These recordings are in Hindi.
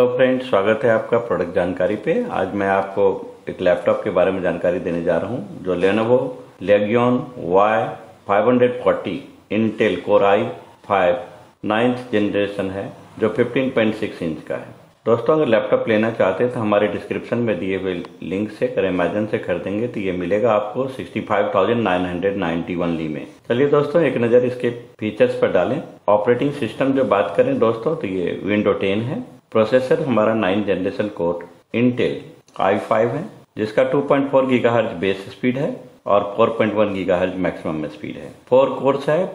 तो फ्रेंड्स, स्वागत है आपका प्रोडक्ट जानकारी पे। आज मैं आपको एक लैपटॉप के बारे में जानकारी देने जा रहा हूं जो Lenovo Legion Y540 Intel core i5 9th generation है जो 15.6 इंच का है। दोस्तों, अगर लैपटॉप लेना चाहते हैं तो हमारे डिस्क्रिप्शन में दिए हुए लिंक से अगर अमेजन से खरीदेंगे तो ये मिलेगा आपको 65,991 ली में। चलिए दोस्तों, एक नज़र इसके फीचर्स पर डालें। ऑपरेटिंग सिस्टम जो बात करें दोस्तों तो ये विंडो 10 है। प्रोसेसर हमारा 9th generation core Intel i5 है जिसका 2.4 गीगाहर्ट्ज बेस स्पीड है और 4.1 गीगाहर्ट्ज मैक्सिमम स्पीड है। 4 कोर्स है,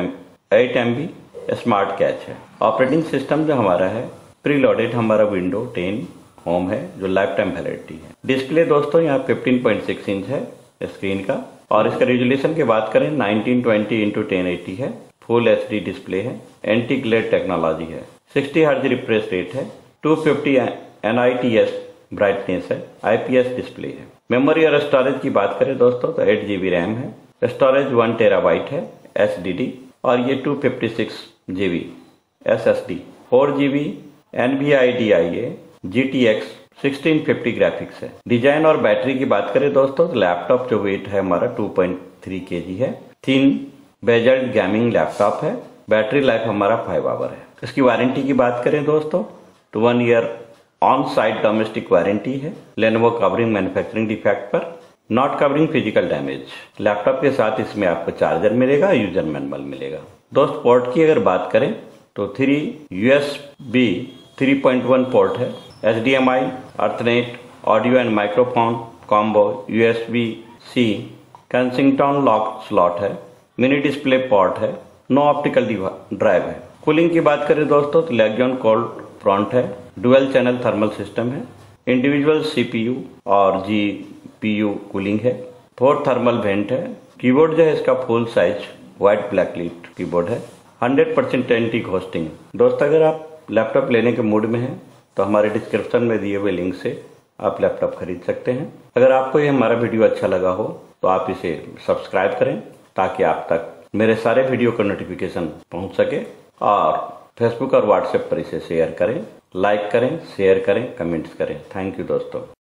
8 MB स्मार्ट कैच है। ऑपरेटिंग सिस्टम जो हमारा है प्रीलोडेड हमारा विंडो 10 होम है जो लाइफ टाइम वैलिडिटी है। डिस्प्ले दोस्तों यहाँ 15.6 इंच है स्क्रीन का और इसका रेजोल्यूशन की बात करें 1920x1080 है। फुल HD डिस्प्ले है, एंटी ग्लेयर टेक्नोलॉजी है, 60 हर्ट्ज रिफ्रेश रेट है, 250 nits ब्राइटनेस है, IPS डिस्प्ले है। मेमोरी और स्टोरेज की बात करें दोस्तों तो 8 GB रैम है, स्टोरेज 1 TB है SSD और ये 256 GB SSD, 4 GB NVIDIA GTX 1650 graphics है। डिजाइन और बैटरी की बात करें दोस्तों तो लैपटॉप जो वेट है हमारा 2.3 kg है। थिन बेजल्ड गेमिंग लैपटॉप है। बैटरी लाइफ हमारा 5 आवर है। इसकी वारंटी की बात करें दोस्तों तो 1 year on site domestic warranty है। लेनोवो कवरिंग मैन्युफैक्चरिंग डिफेक्ट पर, not covering physical damage. Laptop के साथ इसमें आपको चार्जर मिलेगा, यूजर मैनुअल मिलेगा। दोस्त पोर्ट की अगर बात करें तो 3 USB 3.1 पोर्ट है, HDMI, ethernet, audio and microphone combo, USB-C, Kensington lock slot है, मिनी डिस्प्ले पोर्ट है, नो ऑप्टिकल ड्राइव है। कूलिंग की बात करें दोस्तों तो लेगियन कोल्ड फ्रंट है, डुअल चैनल थर्मल सिस्टम है, इंडिविजुअल CPU और GPU कूलिंग है, 4 थर्मल वेंट है। कीबोर्ड जो है इसका full size white backlit keyboard है, 100% एंटी घोस्टिंग। दोस्तों, अगर आप लैपटॉप लेने के मूड में हैं तो हमारे डिस्क्रिप्शन में दिए हुए लिंक से आप लैपटॉप खरीद सकते हैं। अगर आपको ये हमारा वीडियो अच्छा लगा हो तो आप इसे सब्सक्राइब करें ताकि आप तक मेरे सारे वीडियो का नोटिफिकेशन पहुंच सके, और फेसबुक और व्हाट्सएप पर इसे शेयर करें, लाइक करें, शेयर करें, कमेंट्स करें। थैंक यू दोस्तों।